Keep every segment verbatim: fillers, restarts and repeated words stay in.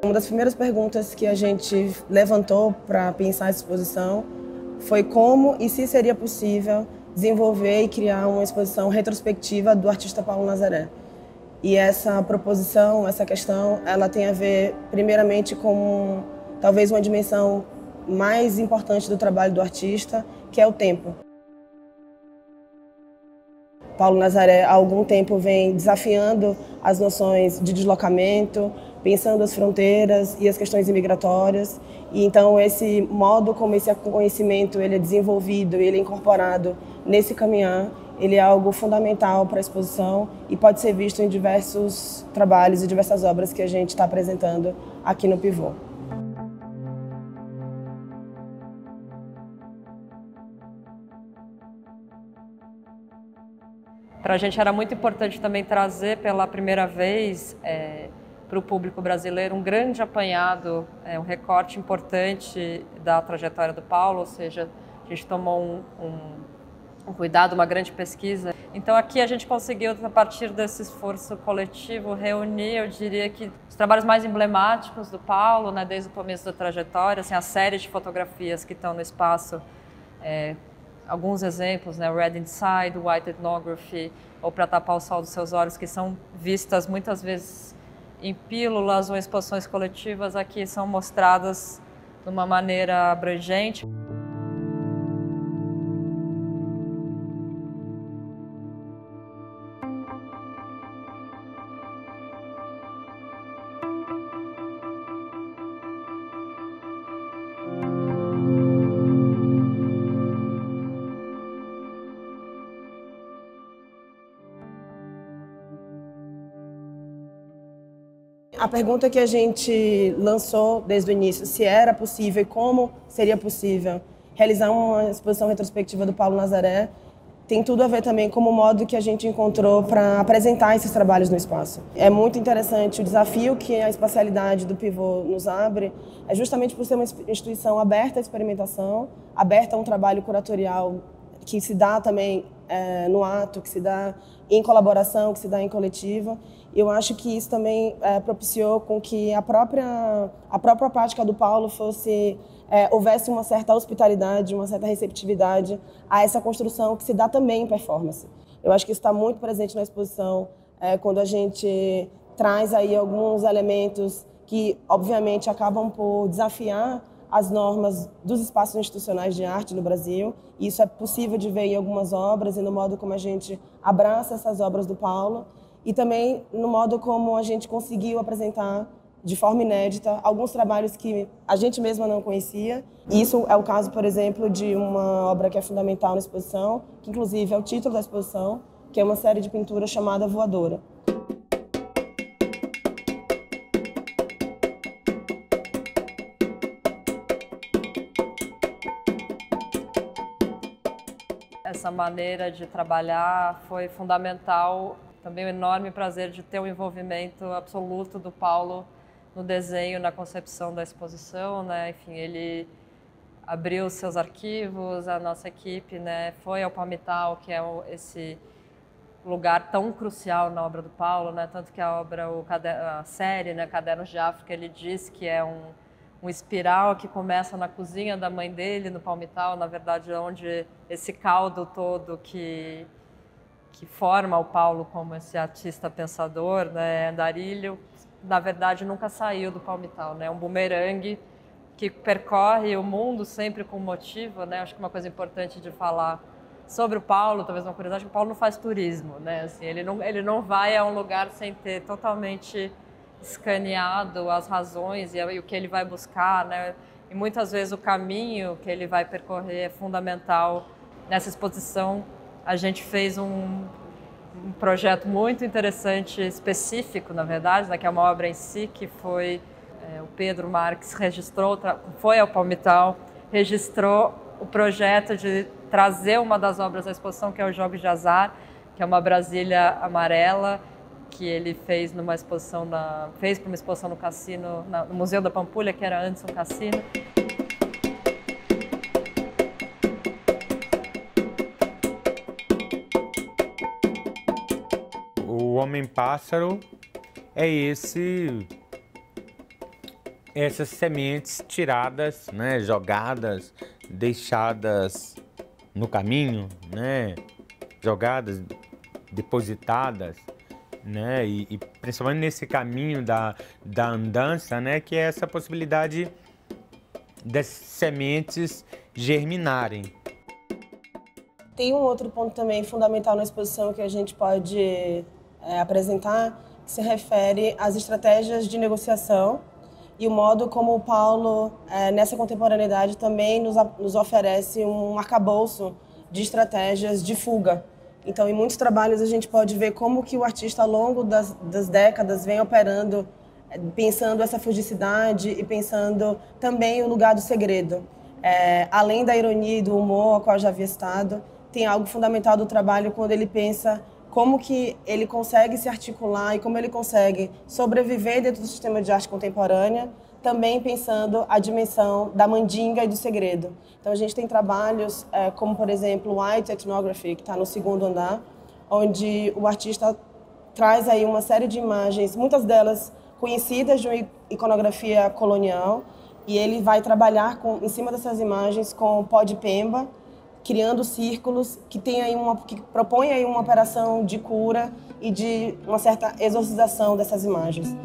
Uma das primeiras perguntas que a gente levantou para pensar essa exposição foi como e se seria possível desenvolver e criar uma exposição retrospectiva do artista Paulo Nazaré. E essa proposição, essa questão, ela tem a ver primeiramente com talvez uma dimensão mais importante do trabalho do artista, que é o tempo. Paulo Nazaré há algum tempo vem desafiando as noções de deslocamento, pensando as fronteiras e as questões imigratórias. E então esse modo como esse conhecimento ele é desenvolvido, ele é incorporado nesse caminhar, ele é algo fundamental para a exposição e pode ser visto em diversos trabalhos e diversas obras que a gente está apresentando aqui no Pivô. Para a gente era muito importante também trazer pela primeira vez é, para o público brasileiro um grande apanhado, é, um recorte importante da trajetória do Paulo, ou seja, a gente tomou um, um, um cuidado, uma grande pesquisa. Então aqui a gente conseguiu, a partir desse esforço coletivo, reunir, eu diria que os trabalhos mais emblemáticos do Paulo, né, desde o começo da trajetória, assim, a série de fotografias que estão no espaço, é, alguns exemplos, né, Red Inside, White Ethnography, ou Para Tapar o Sol dos Seus Olhos, que são vistas muitas vezes em pílulas ou exposições coletivas, aqui são mostradas de uma maneira abrangente. A pergunta que a gente lançou desde o início, se era possível e como seria possível realizar uma exposição retrospectiva do Paulo Nazaré, tem tudo a ver também com o modo que a gente encontrou para apresentar esses trabalhos no espaço. É muito interessante o desafio que a espacialidade do Pivô nos abre, é justamente por ser uma instituição aberta à experimentação, aberta a um trabalho curatorial que se dá também é, no ato, que se dá em colaboração, que se dá em coletiva. Eu acho que isso também é, propiciou com que a própria, a própria prática do Paulo fosse, é, houvesse uma certa hospitalidade, uma certa receptividade a essa construção que se dá também em performance. Eu acho que isso está muito presente na exposição, é, quando a gente traz aí alguns elementos que, obviamente, acabam por desafiar as normas dos espaços institucionais de arte no Brasil. Isso é possível de ver em algumas obras e no modo como a gente abraça essas obras do Paulo e também no modo como a gente conseguiu apresentar de forma inédita alguns trabalhos que a gente mesma não conhecia. E isso é o caso, por exemplo, de uma obra que é fundamental na exposição, que inclusive é o título da exposição, que é uma série de pinturas chamada Voadora. Essa maneira de trabalhar foi fundamental, também um enorme prazer de ter o envolvimento absoluto do Paulo no desenho, na concepção da exposição, né? Enfim, ele abriu seus arquivos, a nossa equipe, né, foi ao Palmital, que é esse lugar tão crucial na obra do Paulo, né? Tanto que a obra, o, a série, né, Cadernos de África, ele diz que é um um espiral que começa na cozinha da mãe dele, no Palmital, na verdade, onde esse caldo todo que, que forma o Paulo como esse artista pensador, né, andarilho, na verdade, nunca saiu do Palmital, né? Um bumerangue que percorre o mundo sempre com motivo, né? Acho que uma coisa importante de falar sobre o Paulo, talvez uma curiosidade, o Paulo não faz turismo, né? Assim, ele não, ele não vai a um lugar sem ter totalmente escaneado as razões e, e o que ele vai buscar, né? E muitas vezes o caminho que ele vai percorrer é fundamental. Nessa exposição a gente fez um, um projeto muito interessante, específico, na verdade, né? Que é uma obra em si, que foi é, o Pedro Marques registrou, foi ao Palmital, registrou o projeto de trazer uma das obras da exposição, que é o Jogo de Azar, que é uma Brasília amarela, que ele fez numa exposição na, fez para uma exposição no cassino, na, no Museu da Pampulha, que era antes um cassino. O Homem-Pássaro é esse essas sementes tiradas, né, jogadas, deixadas no caminho, né, jogadas, depositadas, né, e, e principalmente nesse caminho da, da andança, né, que é essa possibilidade dessas sementes germinarem. Tem um outro ponto também fundamental na exposição que a gente pode é, apresentar, que se refere às estratégias de negociação e o modo como o Paulo, é, nessa contemporaneidade, também nos, nos oferece um arcabouço de estratégias de fuga. Então, em muitos trabalhos, a gente pode ver como que o artista, ao longo das, das décadas, vem operando, pensando essa fugicidade e pensando também o lugar do segredo. É, além da ironia e do humor, a qual eu já havia citado, tem algo fundamental do trabalho quando ele pensa como que ele consegue se articular e como ele consegue sobreviver dentro do sistema de arte contemporânea, também pensando a dimensão da mandinga e do segredo. Então a gente tem trabalhos é, como, por exemplo, o White Ethnography, que está no segundo andar, onde o artista traz aí uma série de imagens, muitas delas conhecidas de uma iconografia colonial, e ele vai trabalhar com, em cima dessas imagens com o pó de pemba, criando círculos que, tem aí uma, que propõem aí uma operação de cura e de uma certa exorcização dessas imagens.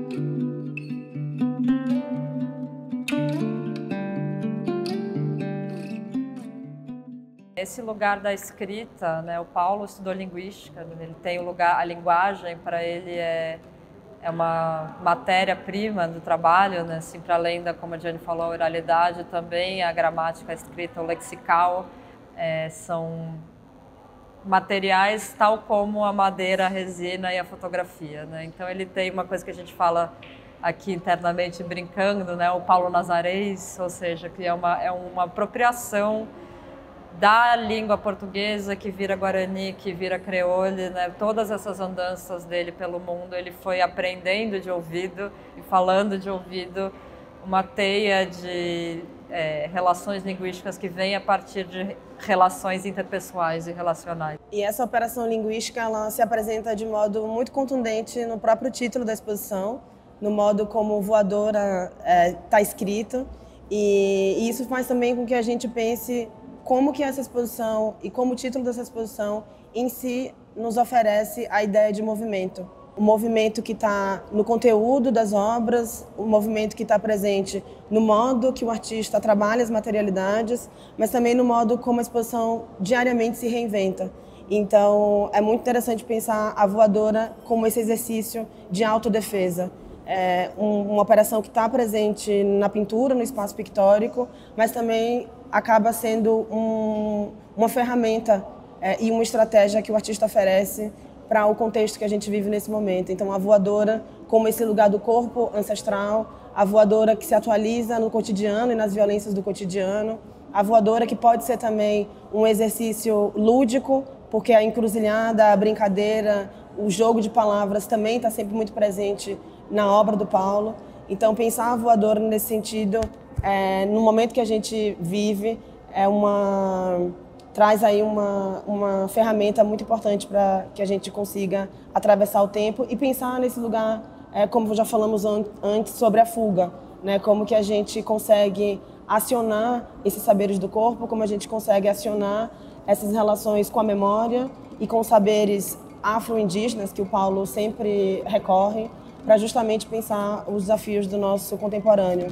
Esse lugar da escrita, né, o Paulo estudou linguística, ele tem o lugar, a linguagem para ele é, é uma matéria-prima do trabalho, né, assim, para além da, como a Diane falou, a oralidade, também a gramática, a escrita, o lexical, é, são materiais tal como a madeira, a resina e a fotografia, né? Então ele tem uma coisa que a gente fala aqui internamente brincando, né, o Paulo Nazarés, ou seja, que é uma, é uma apropriação da língua portuguesa que vira guarani, que vira creole, né? Todas essas andanças dele pelo mundo, ele foi aprendendo de ouvido e falando de ouvido, uma teia de é, relações linguísticas que vem a partir de relações interpessoais e relacionais. E essa operação linguística, ela se apresenta de modo muito contundente no próprio título da exposição, no modo como voadora está é, escrito, e, e isso faz também com que a gente pense como que essa exposição e como o título dessa exposição em si nos oferece a ideia de movimento. O movimento que está no conteúdo das obras, o movimento que está presente no modo que o artista trabalha as materialidades, mas também no modo como a exposição diariamente se reinventa. Então, é muito interessante pensar a voadora como esse exercício de autodefesa. É uma operação que está presente na pintura, no espaço pictórico, mas também acaba sendo um, uma ferramenta é, e uma estratégia que o artista oferece para o contexto que a gente vive nesse momento. Então, a voadora como esse lugar do corpo ancestral, a voadora que se atualiza no cotidiano e nas violências do cotidiano, a voadora que pode ser também um exercício lúdico, porque a encruzilhada, a brincadeira, o jogo de palavras também está sempre muito presente na obra do Paulo. Então, pensar a voadora nesse sentido, é, no momento que a gente vive, é uma, traz aí uma, uma ferramenta muito importante para que a gente consiga atravessar o tempo e pensar nesse lugar, é, como já falamos an antes, sobre a fuga, né? Como que a gente consegue acionar esses saberes do corpo, como a gente consegue acionar essas relações com a memória e com os saberes afro-indígenas, que o Paulo sempre recorre, para justamente pensar os desafios do nosso contemporâneo.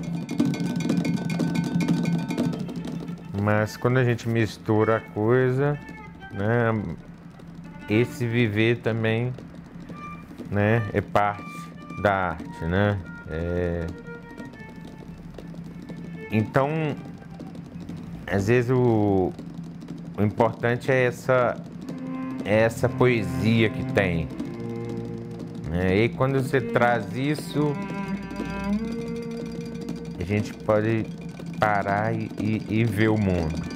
Mas quando a gente mistura a coisa, né, esse viver também, né, é parte da arte, né? É... Então, às vezes o, o importante é essa, é essa poesia que tem. É, e quando você traz isso, a gente pode parar e, e, e ver o mundo.